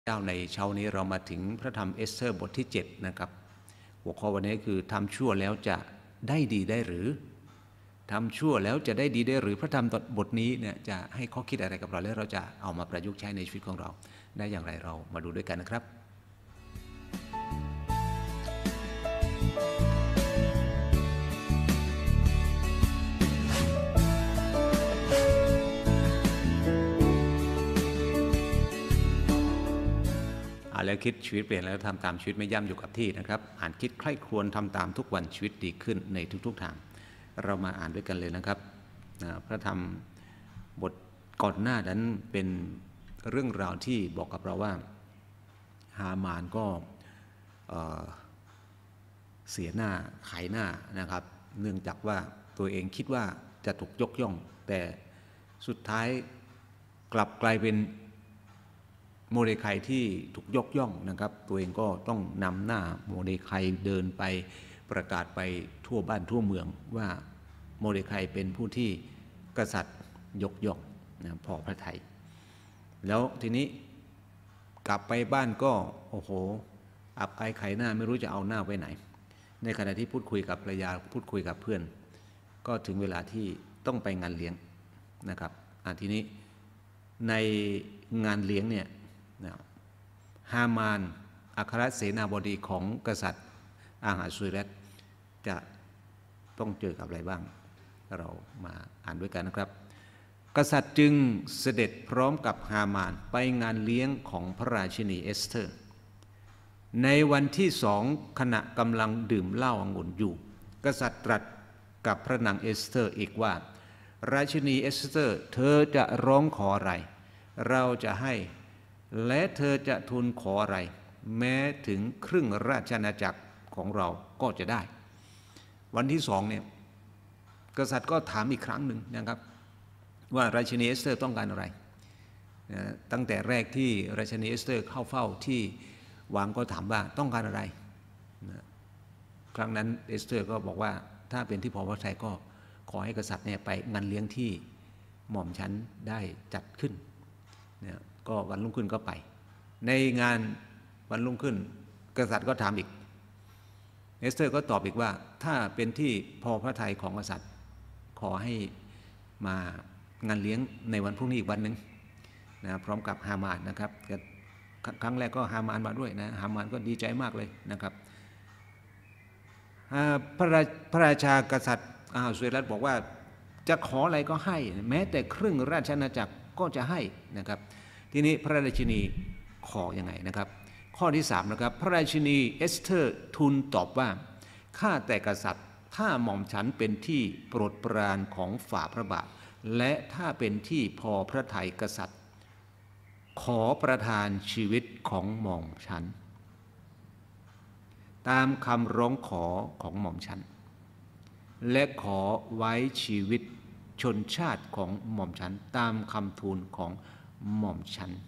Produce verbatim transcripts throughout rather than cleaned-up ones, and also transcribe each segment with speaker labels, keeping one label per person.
Speaker 1: เจ้าในเช้านี้เรามาถึงพระธรรมเอสเธอร์บทที่เจ็ดนะครับหัวข้อวันนี้คือทำชั่วแล้วจะได้ดีได้หรือทำชั่วแล้วจะได้ดีได้หรือพระธรรมบทนี้เนี่ยจะให้ข้อคิดอะไรกับเราและเราจะเอามาประยุกต์ใช้ในชีวิตของเราได้อย่างไรเรามาดูด้วยกันนะครับแล้วคิดชีวิตเปลี่ยนแล้วทำตามชีวิตไม่ย่ำอยู่กับที่นะครับอ่านคิดใคร่ครวญทำตามทุกวันชีวิตดีขึ้นในทุกๆทางเรามาอ่านด้วยกันเลยนะครับพระธรรมบทก่อนหน้านั้นเป็นเรื่องราวที่บอกกับเราว่าฮามานก็เเสียหน้าขายหน้านะครับเนื่องจากว่าตัวเองคิดว่าจะถูกยกย่องแต่สุดท้ายกลับกลายเป็นโมเดคายที่ถูกยกย่องนะครับตัวเองก็ต้องนำหน้าโมเดคายเดินไปประกาศไปทั่วบ้านทั่วเมืองว่าโมเดคายเป็นผู้ที่กษัตริย์ยกย่องนะพอพระทัยแล้วทีนี้กลับไปบ้านก็โอ้โหอับอายขายหน้าไม่รู้จะเอาหน้าไว้ไหนในขณะที่พูดคุยกับภรรยาพูดคุยกับเพื่อนก็ถึงเวลาที่ต้องไปงานเลี้ยงนะครับอ่ะทีนี้ในงานเลี้ยงเนี่ยฮามานอัครเสนาบดีของกษัตริย์อาหาซุเรตจะต้องเจอกับอะไรบ้างเรามาอ่านด้วยกันนะครับกษัตริย์จึงเสด็จพร้อมกับฮามานไปงานเลี้ยงของพระราชินีเอสเธอร์ในวันที่สองขณะกำลังดื่มเหล้าองุ่นอยู่กษัตริย์ตรัสกับพระนางเอสเธอร์อีกว่าราชินีเอสเธอร์เธอจะร้องขออะไรเราจะให้และเธอจะทูลขออะไรแม้ถึงครึ่งราชอาณาจักรของเราก็จะได้วันที่สองเนี่ยกษัตริย์ก็ถามอีกครั้งหนึ่งนะครับว่าราชินีเอสเธอร์ต้องการอะไรตั้งแต่แรกที่ราชินีเอสเธอร์เข้าเฝ้าที่วังก็ถามว่าต้องการอะไรครั้งนั้นเอสเธอร์ก็บอกว่าถ้าเป็นที่พอพระทัยก็ขอให้กษัตริย์เนี่ยไปงานเลี้ยงที่หม่อมฉันได้จัดขึ้นเนี่ยก็วันรุ่งขึ้นก็ไปในงานวันรุ่งขึ้นกษัตริย์ก็ถามอีกเอสเธอร์ก็ตอบอีกว่าถ้าเป็นที่พอพระทัยของกษัตริย์ขอให้มางานเลี้ยงในวันพรุ่งนี้อีกวันหนึ่งนะพร้อมกับฮามานนะครับครั้งแรกก็ฮามานมาด้วยนะฮามานก็ดีใจมากเลยนะครับพระราพระราชากษัตริย์อาซุเอรัตบอกว่าจะขออะไรก็ให้แม้แต่ครึ่งราชอาณาจักรก็จะให้นะครับทีนี้พระราชินีขอยังไงนะครับข้อที่สามนะครับพระราชินีเอสเธอร์ทูลตอบว่าข้าแต่กษัตริย์ถ้าหม่อมฉันเป็นที่โปรดปรานของฝ่าพระบาทและถ้าเป็นที่พอพระทัยกษัตริย์ขอประทานชีวิตของหม่อมฉันตามคำร้องขอของหม่อมฉันและขอไว้ชีวิตชนชาติของหม่อมฉันตามคำทูลของหม่อมฉัน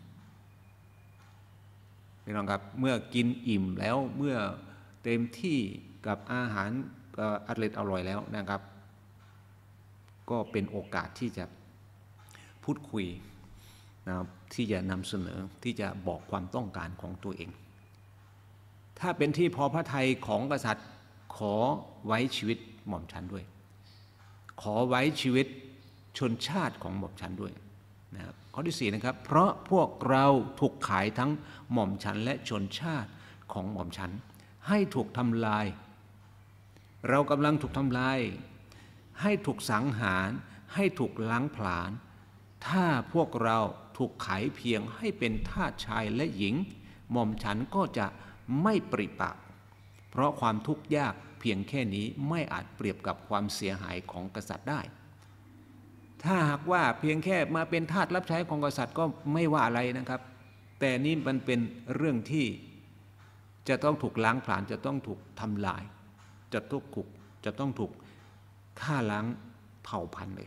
Speaker 1: พี่น้องครับเมื่อกินอิ่มแล้วเมื่อเต็มที่กับอาหารอร่อยอร่อยแล้วนะครับก็เป็นโอกาสที่จะพูดคุยนะครับที่จะนำเสนอที่จะบอกความต้องการของตัวเองถ้าเป็นที่พอพระทัยของกษัตริย์ขอไว้ชีวิตหม่อมฉันด้วยขอไว้ชีวิตชนชาติของหม่อมฉันด้วยนะครับข้อที่สี่นะครับเพราะพวกเราถูกขายทั้งหม่อมฉันและชนชาติของหม่อมฉันให้ถูกทำลายเรากำลังถูกทำลายให้ถูกสังหารให้ถูกล้างผลาญถ้าพวกเราถูกขายเพียงให้เป็นทาสชายและหญิงหม่อมฉันก็จะไม่ปริปากเพราะความทุกข์ยากเพียงแค่นี้ไม่อาจเปรียบกับความเสียหายของกษัตริย์ได้ถ้าหากว่าเพียงแค่มาเป็นทาสรับใช้ของกษัตริย์ก็ไม่ว่าอะไรนะครับแต่นี่มันเป็นเรื่องที่จะต้องถูกล้างผลาญจะต้องถูกทำลายจะต้องถูกจะต้องถูกฆ่าล้างเผ่าพันธุ์เลย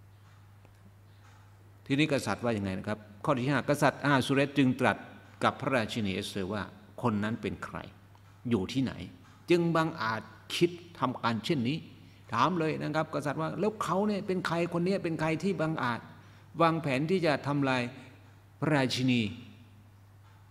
Speaker 1: ทีนี้กษัตริย์ว่าอย่างไงนะครับข้อที่ห้ากษัตริย์อาซุเรตจึงตรัสกับพระราชินีเอสเธอร์ว่าคนนั้นเป็นใครอยู่ที่ไหนจึงบังอาจคิดทำการเช่นนี้ถามเลยนะครับกษัตริย์ว่าแล้วเขาเนี่ยเป็นใครคนนี้เป็นใครที่บังอาจวางแผนที่จะทำลายพระราชินี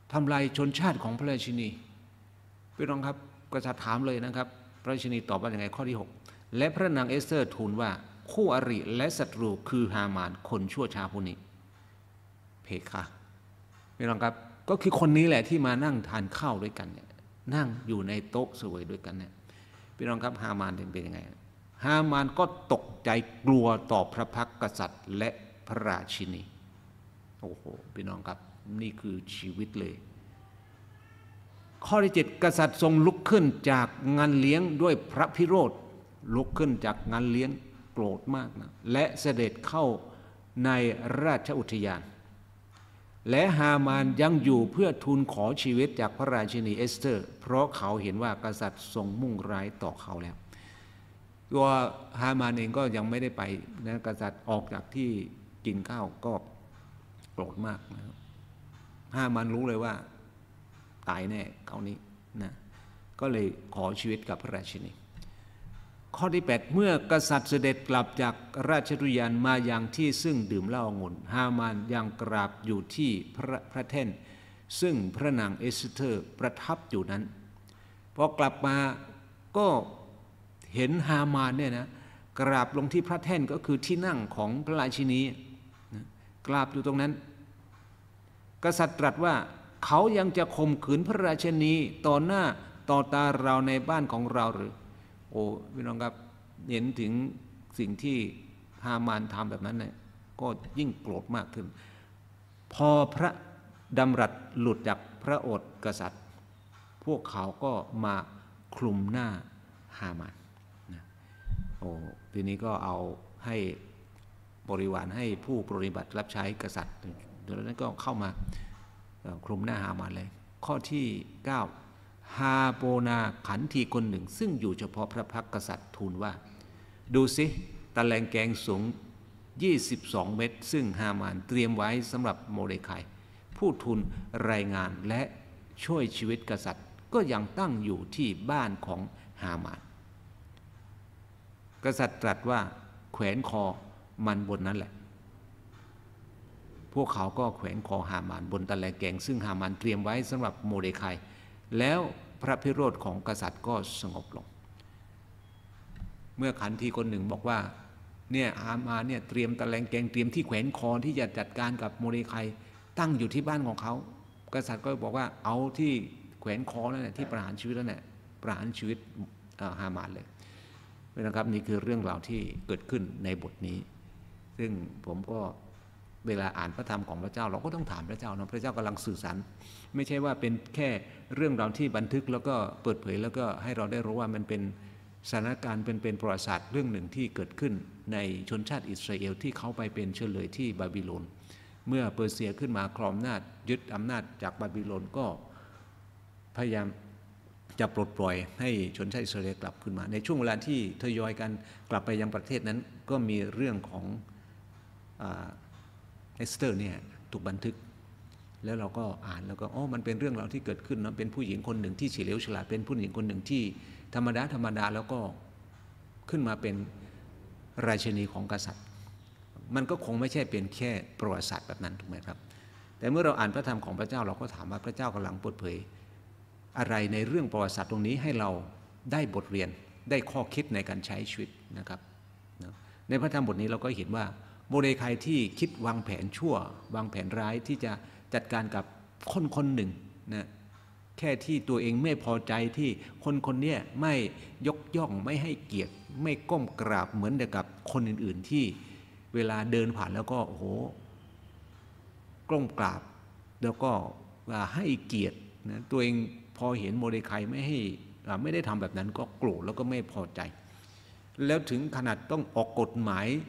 Speaker 1: ทำลายชนชาติของพระราชินีพี่น้องครับก็จะถามเลยนะครับพระราชินีตอบว่าอย่างไงข้อที่หกและพระนางเอสเธอร์ทูลว่าคู่อริและศัตรูคือฮามานคนชั่วช้าผู้นี้เพคะพี่น้องครับก็คือคนนี้แหละที่มานั่งทานข้าวด้วยกันเนี่ยนั่งอยู่ในโต๊ะเสวยด้วยกันเนี่ยพี่น้องครับฮามานเป็นยังไงฮามานก็ตกใจกลัวต่อพระพักตร์กษัตริย์และพระราชินีโอ้โหพี่น้องครับนี่คือชีวิตเลยข้อที่เจ็ดกษัตริย์ทรงลุกขึ้นจากงานเลี้ยงด้วยพระพิโรธลุกขึ้นจากงานเลี้ยงโกรธมากนะและเสด็จเข้าในราชอุทยานและฮามานยังอยู่เพื่อทูลขอชีวิตจากพระราชินีเอสเธอร์เพราะเขาเห็นว่ากษัตริย์ทรงมุ่งร้ายต่อเขาแล้วตัวฮามานเองก็ยังไม่ได้ไปนะกษัตริย์ออกจากที่กินข้าวก็โกรธมากนะฮามานรู้เลยว่าตายแน่เขานี้นะก็เลยขอชีวิตกับพระราชินีข้อที่แปดเมื่อกษัตริย์เสด็จกลับจากราชอุทยานมายังที่ซึ่งดื่มเหล้าองุ่นฮามานยังกราบอยู่ที่พระพระแท่นซึ่งพระนางเอสเธอร์ประทับอยู่นั้นพอกลับมาก็เห็นฮามานเนี่ยนะกราบลงที่พระแท่นก็คือที่นั่งของพระราชินีนะกราบอยู่ตรงนั้นกษัตริย์ตรัสว่าเขายังจะข่มขืนพระราชินีต่อหน้าต่อตาเราในบ้านของเราหรือโอ้พี่น้องครับเห็นถึงสิ่งที่ฮามานทำแบบนั้นเนี่ยก็ยิ่งโกรธมากขึ้นพอพระดำรัสหลุดจากพระโอษฐ์กษัตริย์พวกเขาก็มาคลุมหน้าฮามานนะโอ้ทีนี้ก็เอาให้บริวารให้ผู้ปฏิบัติรับใช้กษัตริย์ดังนั้นก็เข้ามาคลุมหน้าฮามานเลยข้อที่เก้าฮาโปนาขันทีคนหนึ่งซึ่งอยู่เฉพาะพระพักตร์กษัตริย์ทูลว่าดูสิตะแลงแกงสูงยี่สิบสองเมตรซึ่งฮามานเตรียมไว้สำหรับโมเดคายผู้ทูลรายงานและช่วยชีวิตกษัตริย์ก็ยังตั้งอยู่ที่บ้านของฮามานกษัตริย์ตรัสว่าแขวนคอมันบนนั้นแหละพวกเขาก็แขวนคอฮามานบนตะแลงแกงซึ่งฮามานเตรียมไว้สำหรับโมเดคายแล้วพระพิโรธของกษัตริย์ก็สงบลงเมื่อขันทีคนหนึ่งบอกว่าเนี่ยฮามานเนี่ยเตรียมตะแลงแกงเตรียมที่แขวนคอที่จะจัดการกับโมเดคายตั้งอยู่ที่บ้านของเขากษัตริย์ก็บอกว่าเอาที่แขวนคอนั่นแหละที่ประหารชีวิตแล้วเนี่ยประหารชีวิตฮามานเลยนะครับนี่คือเรื่องราวที่เกิดขึ้นในบทนี้ซึ่งผมก็เวลาอ่านพระธรรมของพระเจ้าเราก็ต้องถามพระเจ้านะพระเจ้ากำลังสื่อสารไม่ใช่ว่าเป็นแค่เรื่องราวที่บันทึกแล้วก็เปิดเผยแล้วก็ให้เราได้รู้ว่ามันเป็นสถานการณ์เป็นเป็นประวัติศาสตร์เรื่องหนึ่งที่เกิดขึ้นในชนชาติอิสราเอลที่เขาไปเป็นเฉลยที่บาบิโลนเมื่อเปอร์เซียขึ้นมาครองอำนาจยึดอำนาจจากบาบิโลนก็พยายามจะปลดปล่อยให้ชนชาติอิสราเอลกลับขึ้นมาในช่วงเวลาที่ทยอยกันกลับไปยังประเทศนั้นก็มีเรื่องของเอสเธอร์เนี่ยถูกบันทึกแล้วเราก็อ่านแล้วก็อ๋อมันเป็นเรื่องราวที่เกิดขึ้นนะเป็นผู้หญิงคนหนึ่งที่เฉลียวฉลาดเป็นผู้หญิงคนหนึ่งที่ธรรมดาธรรมดาแล้วก็ขึ้นมาเป็นราชินีของกษัตริย์มันก็คงไม่ใช่เป็นแค่ประวัติศาสตร์แบบนั้นถูกไหมครับแต่เมื่อเราอ่านพระธรรมของพระเจ้าเราก็ถามว่าพระเจ้ากำลังเปิดเผยอะไรในเรื่องประวัติศาสตร์ตรงนี้ให้เราได้บทเรียนได้ข้อคิดในการใช้ชีวิตนะครับในพระธรรมบทนี้เราก็เห็นว่าโมเดคายที่คิดวางแผนชั่ววางแผนร้ายที่จะจัดการกับคนคนหนึ่งนะแค่ที่ตัวเองไม่พอใจที่คนคนนี้ไม่ยกย่องไม่ให้เกียรติไม่ก้มกราบเหมือนกับคนอื่นๆที่เวลาเดินผ่านแล้วก็โอ้โหก้มกราบแล้วก็ให้เกียรตินะตัวเองพอเห็นโมเดคายไม่ให้ไม่ได้ทำแบบนั้นก็โกรธแล้วก็ไม่พอใจแล้วถึงขนาดต้องออกกฎหมาย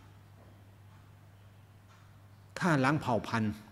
Speaker 1: ฆ่าล้างเผ่าพันธุ์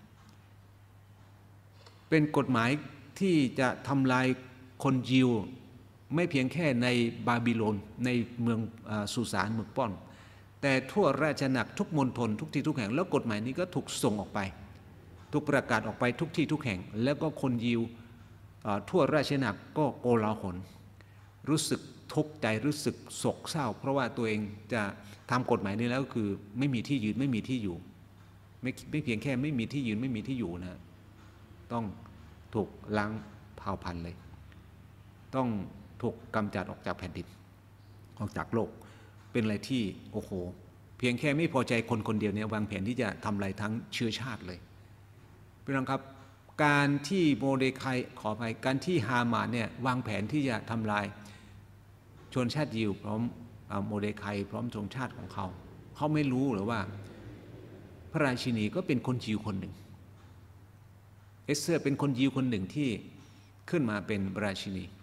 Speaker 1: เป็นกฎหมายที่จะทำลายคนยิวไม่เพียงแค่ในบาบิโลนในเมืองสุสานเมืองป้อนแต่ทั่วราชอาณาจักรทุกมณฑลทุกที่ทุกแห่งแล้วกฎหมายนี้ก็ถูกส่งออกไปถูกประกาศออกไปทุกที่ทุกแห่งแล้วก็คนยิวทั่วราชอาณาจักรก็โกลาหลรู้สึกทุกข์ใจรู้สึกโศกเศร้าเพราะว่าตัวเองจะทำกฎหมายนี้แล้วคือไม่มีที่ยืนไม่มีที่อยู่ไม่ไม่เพียงแค่ไม่มีที่ยืนไม่มีที่อยู่นะต้องถูกล้างเผ่าพันธุ์เลยต้องถูกกำจัดออกจากแผ่นดินออกจากโลกเป็นอะไรที่โอ้โหเพียงแค่ไม่พอใจคนคนเดียวเนี่ยวางแผนที่จะทำลายทั้งเชื้อชาติเลยพี่น้องครับการที่โมเดคายขอไปการที่ฮามานเนี่ยวางแผนที่จะทำลายชนชาติยิวพร้อมโมเดคายพร้อมชนชาติของเขาเขาไม่รู้หรือว่าพระราชินีก็เป็นคนยิวคนหนึ่งเอสเธอร์เป็นคนยิวคนหนึ่งที่ขึ้นมาเป็นราชินี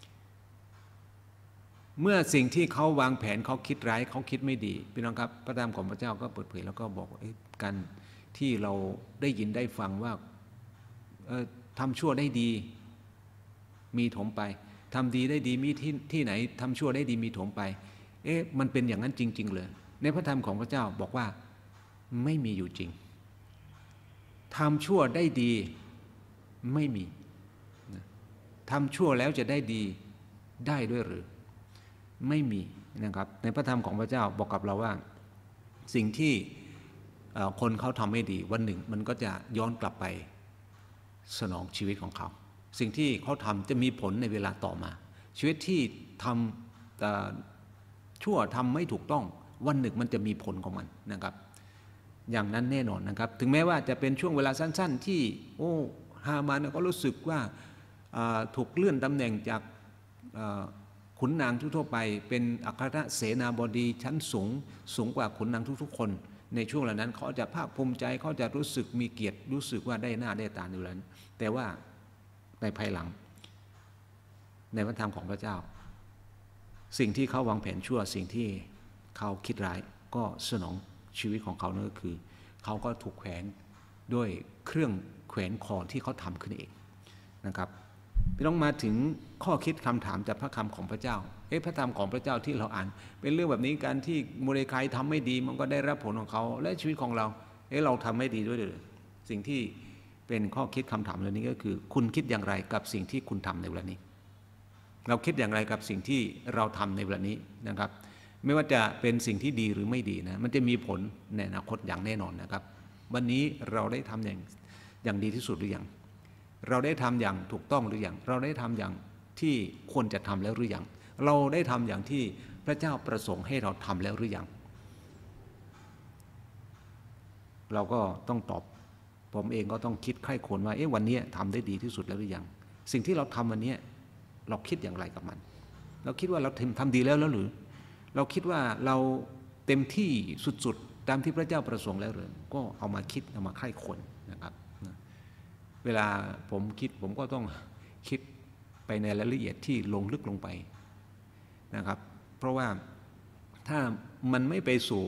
Speaker 1: เมื่อสิ่งที่เขาวางแผนเขาคิดร้ายเขาคิดไม่ดีพี่น้องครับพระธรรมของพระเจ้าก็เปิดเผยแล้วก็บอกกันที่เราได้ยินได้ฟังว่าทำชั่วได้ดีมีถมไปทำดีได้ดีมีที่ที่ไหนทำชั่วได้ดีมีถมไปเอ๊ะมันเป็นอย่างนั้นจริงๆเลยในพระธรรมของพระเจ้าบอกว่าไม่มีอยู่จริงทำชั่วได้ดีไม่มีทำชั่วแล้วจะได้ดีได้ด้วยหรือไม่มีนะครับในพระธรรมของพระเจ้าบอกกับเราว่าสิ่งที่คนเขาทำไม่ดีวันหนึ่งมันก็จะย้อนกลับไปสนองชีวิตของเขาสิ่งที่เขาทำจะมีผลในเวลาต่อมาชีวิตที่ทำชั่วทำไม่ถูกต้องวันหนึ่งมันจะมีผลของมันนะครับอย่างนั้นแน่นอนนะครับถึงแม้ว่าจะเป็นช่วงเวลาสั้นๆที่โอ้ฮามานก็รู้สึกว่าถูกเลื่อนตำแหน่งจากขุนนางทั่วไปเป็นอัครเสนาบดีชั้นสูงสูงกว่าขุนนางทุกๆคนในช่วงเหล่านั้นเขาจะภาคภูมิใจเขาจะรู้สึกมีเกียรติรู้สึกว่าได้หน้าได้ตาในเวลานั้นแต่ว่าในภายหลังในพระธรรมของพระเจ้าสิ่งที่เขาวางแผนชั่วสิ่งที่เขาคิดร้ายก็สนองชีวิตของเขานั่นก็คือเขาก็ถูกแขวนด้วยเครื่องแขวนคอที่เขาทำขึ้นเองนะครับพี่น้องมาถึงข้อคิดคำถามจากพระคำของพระเจ้าเอ๊ะพระธรรมของพระเจ้าที่เราอ่านเป็นเรื่องแบบนี้การที่โมเดคายทำไม่ดีมันก็ได้รับผลของเขาและชีวิตของเราเอ๊ะเราทำไม่ดีด้วยหรือสิ่งที่เป็นข้อคิดคำถามเหล่านี้ก็คือคุณคิดอย่างไรกับสิ่งที่คุณทำในเวลานี้เราคิดอย่างไรกับสิ่งที่เราทำในเวลานี้นะครับไม่ว่าจะเป็นสิ่งที่ดีหรือไม่ดีนะมันจะมีผลในอนาคตอย่างแน่นอนนะครับวันนี้เราได้ทำอย่างอย่างดีที่สุดหรือยังเราได้ทำอย่างถูกต้องหรือยังเราได้ทำอย่างที่ควรจะทำแล้วหรือยังเราได้ทำอย่างที่พระเจ้าประสงค์ให้เราทำแล้วหรือยังเราก็ต้องตอบผมเองก็ต้องคิดใคร่ควรว่าเอ๊ะวันนี้ทำได้ดีที่สุดแล้วหรือยังสิ่งที่เราทำวันนี้เราคิดอย่างไรกับมันเราคิดว่าเราทำดีแล้วแล้วหรือเราคิดว่าเราเต็มที่สุดๆตามที่พระเจ้าประสงค์แล้วหรือก็เอามาคิดเอามาใคร่ควรนะครับเวลาผมคิดผมก็ต้องคิดไปในรายละเอียดที่ลงลึกลงไปนะครับเพราะว่าถ้ามันไม่ไปสู่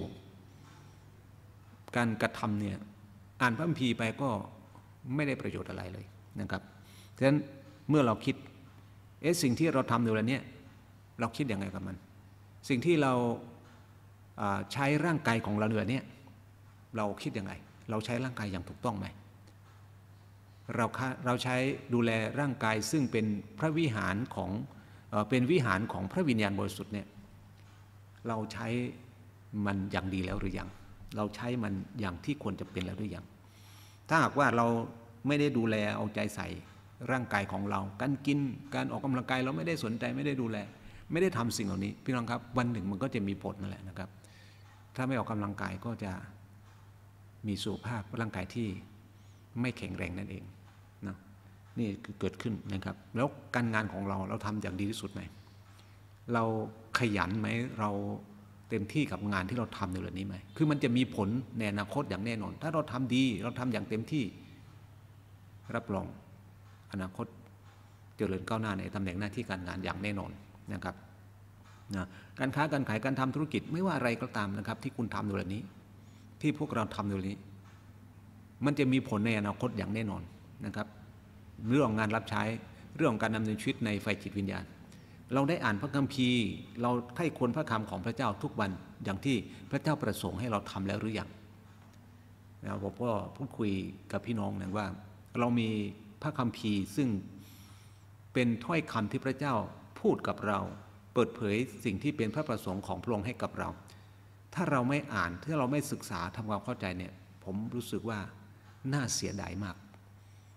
Speaker 1: การกระทำเนี่ยอ่านพระคัมภีร์ไปก็ไม่ได้ประโยชน์อะไรเลยนะครับฉะนั้นเมื่อเราคิดเอ๊ะสิ่งที่เราทำในวันนี้เราคิดยังไงกับมันสิ่งที่เราใช้ร่างกายของเราเนี่ย เราคิดยังไงเราใช้ร่างกายอย่างถูกต้องไหมเราเราใช้ดูแลร่างกายซึ่งเป็นพระวิหารของเอ่อเป็นวิหารของพระวิญญาณบริสุทธิ์เนี่ยเราใช้มันอย่างดีแล้วหรือยังเราใช้มันอย่างที่ควรจะเป็นแล้วหรือยังถ้าหากว่าเราไม่ได้ดูแลเอาใจใส่ร่างกายของเราการกินการออกกำลังกายเราไม่ได้สนใจไม่ได้ดูแลไม่ได้ทำสิ่งเหล่านี้พี่น้องครับวันหนึ่งมันก็จะมีผลนั่นแหละนะครับถ้าไม่ออกกำลังกายก็จะมีสุขภาพร่างกายที่ไม่แข็งแรงนั่นเองนะนี่คือเกิดขึ้นนะครับแล้วการงานของเราเราทำอย่างดีที่สุดไหมเราขยันไหมเราเต็มที่กับงานที่เราทำในเรื่องนี้ไหมคือมันจะมีผลในอนาคตอย่างแน่นอนถ้าเราทำดีเราทำอย่างเต็มที่รับรองอนาคตเจริญก้าวหน้าในตำแหน่งหน้าที่การงานอย่างแน่นอนนะครับนะการค้าการขายการทำธุรกิจไม่ว่าอะไรก็ตามนะครับที่คุณทำในเรื่องนี้ที่พวกเราทำในเรื่องนี้มันจะมีผลในอนาคตอย่างแน่นอนนะครับเรื่องงานรับใช้เรื่องการดำเนินชีวิตในไฟจิตวิญญาณเราได้อ่านพระคัมภีร์เราใคร่ควรพระคำของพระเจ้าทุกวันอย่างที่พระเจ้าประสงค์ให้เราทำแล้วหรือยังนะผมก็พูดคุยกับพี่น้องนะว่าเรามีพระคัมภีร์ซึ่งเป็นถ้อยคำที่พระเจ้าพูดกับเราเปิดเผยสิ่งที่เป็นพระประสงค์ของพระองค์ให้กับเราถ้าเราไม่อ่านถ้าเราไม่ศึกษาทำความเข้าใจเนี่ยผมรู้สึกว่าน่าเสียดายมาก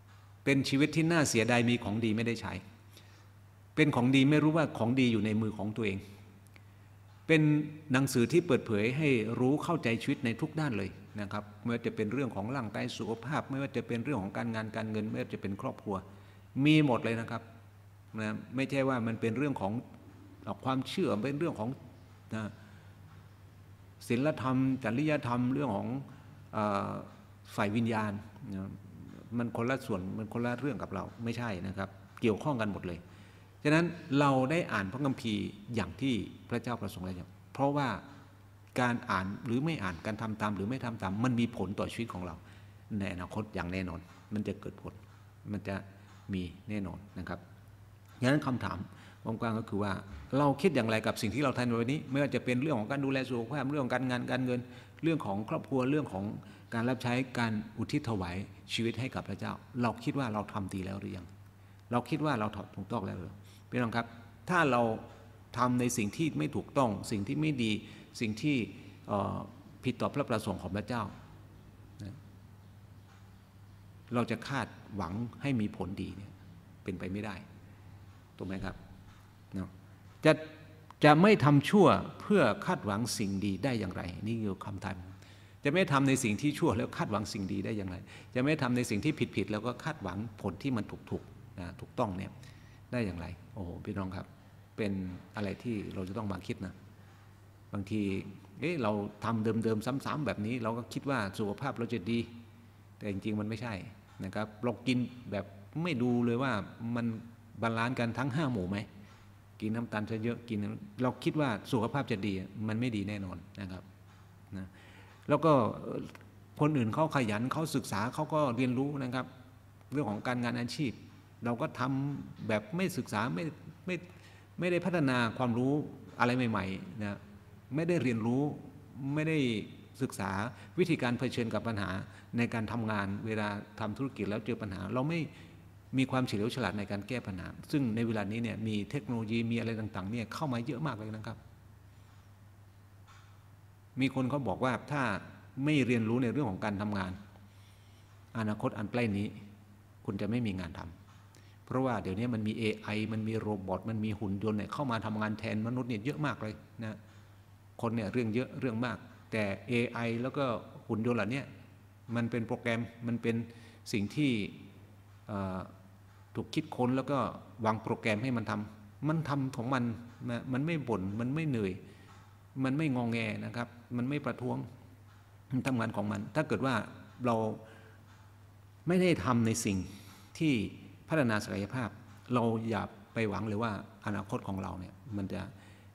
Speaker 1: เป็นชีวิตที่น่าเสียดายมีของดีไม่ได้ใช้เป็นของดีไม่รู้ว่าของดีอยู่ในมือของตัวเองเป็นหนังสือที่เปิดเผยให้รู้เข้าใจชีวิตในทุกด้านเลยนะครับไม่ว่าจะเป็นเรื่องของร่างกายสุขภาพไม่ว่าจะเป็นเรื่องของการงานการเงินไม่ว่าจะเป็นครอบครัวมีหมดเลยนะครับนะไม่ใช่ว่ามันเป็นเรื่องของความเชื่อเป็นเรื่องของนะศีลธรรมจริยธรรมเรื่องของฝ่ายวิญญาณนะมันคนละส่วนมันคนละเรื่องกับเราไม่ใช่นะครับเกี่ยวข้องกันหมดเลยฉะนั้นเราได้อ่านพระคัมภีร์อย่างที่พระเจ้าประสงค์แล้วเพราะว่าการอ่านหรือไม่อ่านการทำตามหรือไม่ทำตามมันมีผลต่อชีวิตของเราในอนาคตอย่างแน่นอนมันจะเกิดผลมันจะมีแน่นอนนะครับฉะนั้นคำถามกว้างๆก็คือว่าเราคิดอย่างไรกับสิ่งที่เราทำในวันนี้ไม่ว่าจะเป็นเรื่องของการดูแลสุขภาพเรื่องของการงานการเงินเรื่องของครอบครัวเรื่องของการรับใช้การอุทิศถวายชีวิตให้กับพระเจ้าเราคิดว่าเราทำดีแล้วหรือยังเราคิดว่าเราถูกต้องแล้วหรือพี่น้องครับถ้าเราทำในสิ่งที่ไม่ถูกต้องสิ่งที่ไม่ดีสิ่งที่ผิดต่อพระประสงค์ของพระเจ้าเราจะคาดหวังให้มีผลดีเนี่ยเป็นไปไม่ได้ถูกไหมครับเนาะจะจะไม่ทำชั่วเพื่อคาดหวังสิ่งดีได้อย่างไรนี่คือคำถามจะไม่ทำในสิ่งที่ชั่วแล้วคาดหวังสิ่งดีได้อย่างไรจะไม่ทำในสิ่งที่ผิดๆแล้วก็คาดหวังผลที่มันถูกๆนะถูกต้องเนี่ยได้อย่างไรโอ้โหพี่น้องครับเป็นอะไรที่เราจะต้องมาคิดนะบางทีเอ๊ะเราทำเดิมๆซ้ำๆแบบนี้เราก็คิดว่าสุขภาพเราจะดีแต่จริงๆมันไม่ใช่นะครับเรากินแบบไม่ดูเลยว่ามันบาลานซ์กันทั้งห้าหมู่ไหมกินน้ำตาลเยอะกินเราคิดว่าสุขภาพจะดีมันไม่ดีแน่นอนนะครับนะแล้วก็คนอื่นเขาขยันเขาศึกษาเขาก็เรียนรู้นะครับเรื่องของการงานอาชีพเราก็ทำแบบไม่ศึกษาไม่ไม่ไม่ได้พัฒนาความรู้อะไรใหม่ๆนะไม่ได้เรียนรู้ไม่ได้ศึกษาวิธีการเผชิญกับปัญหาในการทำงานเวลาทำธุรกิจแล้วเจอปัญหาเราไม่มีความเฉลียวฉลาดในการแก้ปัญหาซึ่งในเวลานี้เนี่ยมีเทคโนโลยีมีอะไรต่างๆเนี่ยเข้ามาเยอะมากเลยนะครับมีคนเขาบอกว่าถ้าไม่เรียนรู้ในเรื่องของการทำงานอนาคตอันใกล้นี้คุณจะไม่มีงานทำเพราะว่าเดี๋ยวนี้มันมี เอ ไอ มันมีโรบอทมันมีหุ่นยนต์เนี่ยเข้ามาทำงานแทนมนุษย์เนี่ยเยอะมากเลยนะคนเนี่ยเรื่องเยอะเรื่องมากแต่ เอ ไอ แล้วก็หุ่นยนต์เหล่านี้มันเป็นโปรแกรมมันเป็นสิ่งที่ถูกคิดค้นแล้วก็วางโปรแกรมให้มันทำมันทำของมันมันไม่บ่นมันไม่เหนื่อยมันไม่งองแงนะครับมันไม่ประท้วงมันทำงานของมันถ้าเกิดว่าเราไม่ได้ทำในสิ่งที่พัฒนาศักยภาพเราอย่าไปหวังเลยว่าอนาคตของเราเนี่ยมันจะ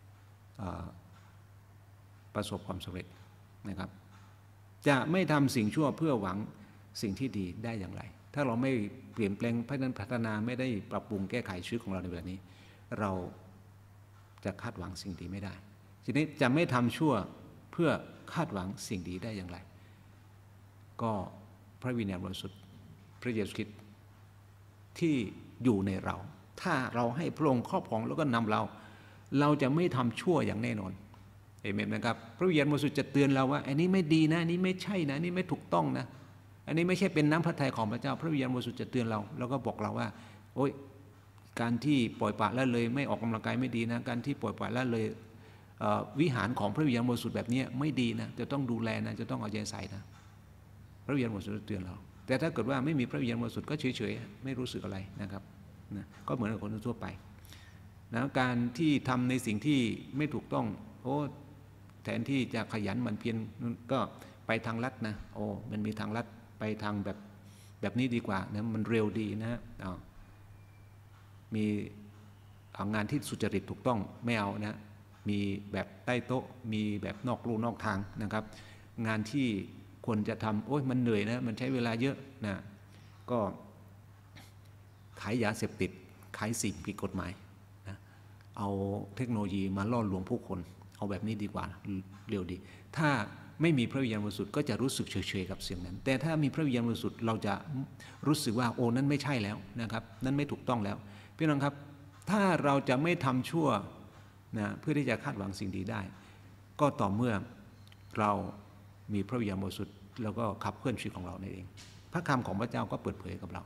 Speaker 1: ประสบความสำเร็จนะครับจะไม่ทำสิ่งชั่วเพื่อหวังสิ่งที่ดีได้อย่างไรถ้าเราไม่เปลี่ยนแปลงพัฒนาไม่ได้ปรับปรุงแก้ไขชีวิตของเราในเวลานี้เราจะคาดหวังสิ่งดีไม่ได้ทีนี้จะไม่ทำชั่วเพื่อคาดหวังสิ่งดีได้อย่างไรก็พระวิญญาณบริสุทธิ์พระเยซูคริสต์ที่อยู่ในเราถ้าเราให้พระองค์ครอบครองแล้วก็นำเราเราจะไม่ทำชั่วอย่างแน่นอนเอเมนนะครับพระวิญญาณบริสุทธิ์จะเตือนเราว่าอันนี้ไม่ดีนะอันนี้ไม่ใช่นะอันนี้ไม่ถูกต้องนะอันนี้ไม่ใช่เป็นน้ำพระทัยของพระเจ้าพระวิญญาณบริสุทธิ์จะเตือนเราแล้วก็บอกเราว่าโอ๊ยการที่ปล่อยปละละเลยไม่ออกกำลังกายไม่ดีนะการที่ปล่อยปละละเลยวิหารของพระวิญญาณบริสุทธิ์แบบนี้ไม่ดีนะจะต้องดูแลนะจะต้องเอาใจใส่นะพระวิญญาณบริสุทธิ์เตือนเราแต่ถ้าเกิดว่าไม่มีพระวิญญาณบริสุทธิ์ก็เฉยๆไม่รู้สึกอะไรนะครับนะก็เหมือนกับคนทั่วไปนะการที่ทำในสิ่งที่ไม่ถูกต้องโอ้แทนที่จะขยันหมั่นเพียรก็ไปทางลัดนะโอ้มันมีทางลัดไปทางแบบแบบนี้ดีกว่านะมันเร็วดีนะมีงานที่สุจริตถูกต้องไม่เอานะมีแบบใต้โต๊ะมีแบบนอกลู่นอกทางนะครับงานที่ควรจะทำโอ้ยมันเหนื่อยนะมันใช้เวลาเยอะนะก็ขายยาเสพติดขายสิ่งผิดกฎหมายนะเอาเทคโนโลยีมาล่อลวงผู้คนเอาแบบนี้ดีกว่าเร็วดีถ้าไม่มีพระวิญญาณบริสุทธิ์ก็จะรู้สึกเฉยๆกับเสียงนั้นแต่ถ้ามีพระวิญญาณบริสุทธิ์เราจะรู้สึกว่าโอ้นั้นไม่ใช่แล้วนะครับนั้นไม่ถูกต้องแล้วพี่น้องครับถ้าเราจะไม่ทำชั่วนะเพื่อที่จะคาดหวังสิ่งดีได้ก็ต่อเมื่อเรามีพระวิญญาณบริสุทธิ์แล้วก็ขับเคลื่อนชีวิตของเราเองพระคำของพระเจ้าก็เปิดเผยกับเราฉ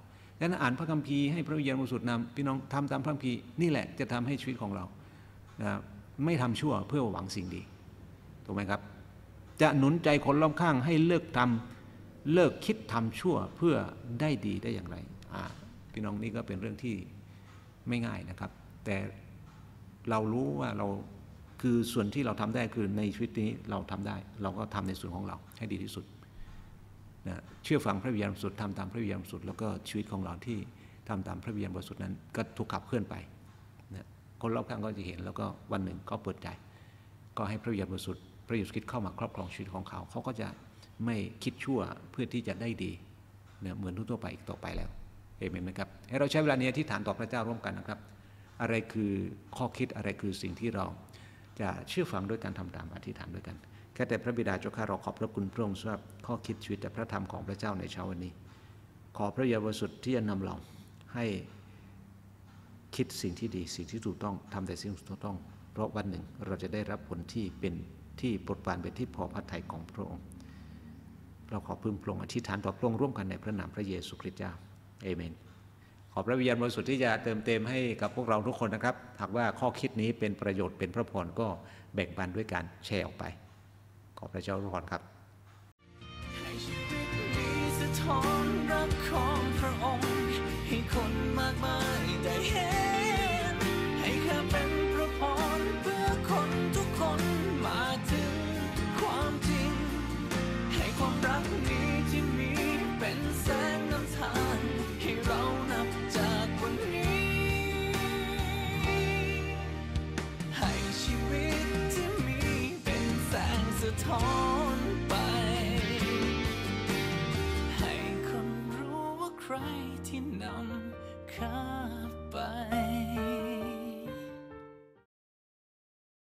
Speaker 1: ดังนั้นอ่านพระคัมภีร์ให้พระวิญญาณบริสุทธิ์นำพี่น้องทำตามพระคัมภีร์นี่แหละจะทำให้ชีวิตของเรานะไม่ทำชั่วเพื่อหวังสิ่งดีถูกไหมครับจะหนุนใจคนรอบข้างให้เลิกทำเลิกคิดทำชั่วเพื่อได้ดีได้อย่างไรพี่น้องนี่ก็เป็นเรื่องที่ไม่ง่ายนะครับแต่เรารู้ว่าเราคือส่วนที่เราทำได้คือในชีวิตนี้เราทำได้เราก็ทำในส่วนของเราให้ดีที่สุดนะเชื่อฟังพระวิญญาณบริสุทธิ์ทำตามพระวิญญาณบริสุทธิ์แล้วก็ชีวิตของเราที่ทำตามพระวิญญาณบริสุทธิ์นั้นก็ถูกขับเคลื่อนไปนะคนรอบข้างก็จะเห็นแล้วก็วันหนึ่งก็เปิดใจก็ให้พระวิญญาณบริสุทธิ์พระเยซูคริสต์เข้ามาครอบครองชีวิตของเขาเขาก็จะไม่คิดชั่วเพื่อที่จะได้ดีเนี่ยเหมือนทั่วไปอีกต่อไปแล้วเอเมนไหมครับให้เราใช้เวลานี้อธิษฐานต่อพระเจ้าร่วมกันนะครับอะไรคือข้อคิดอะไรคือสิ่งที่เราจะเชื่อฟังด้วยการทำตามอธิษฐานด้วยกันแค่แต่พระบิดาเจ้าข้าเราขอบพระคุณพระองค์สำหรับข้อคิดชีวิตและพระธรรมของพระเจ้าในเช้าวันนี้ขอพระวิญญาณบริสุทธิ์ที่จะนำเราให้คิดสิ่งที่ดีสิ่งที่ถูกต้องทำแต่สิ่งที่ถูกต้องเพราะวันหนึ่งเราจะได้รับผลที่เป็นที่โปรดปรานเป็นที่พอพระทัยของพระองค์เราขอพึ่งพระองค์อธิษฐานต่อพระองค์ร่วมกันในพระนามพระเยซูคริสต์เจ้าเอเมนขอพระวิญญาณบริสุทธิ์ที่จะเติมเต็มให้กับพวกเราทุกคนนะครับหากว่าข้อคิดนี้เป็นประโยชน์เป็นพระพรก็แบ่งปันด้วยการแชร์ออกไปขอพระเจ้าอวยพรครับ
Speaker 2: ให้ชีวิตนี้สะท้อนรักของพระองค์ให้คนมากมายได้เห็นให้ข้าเป็นพระพรเพื่อคนทุกคนมาถึงความจริงให้ความรักนี้ที่มีเป็นแสงนำทางให้เรานับจากวันนี้ให้ชีวิตที่มีเป็นแสงสะท้อน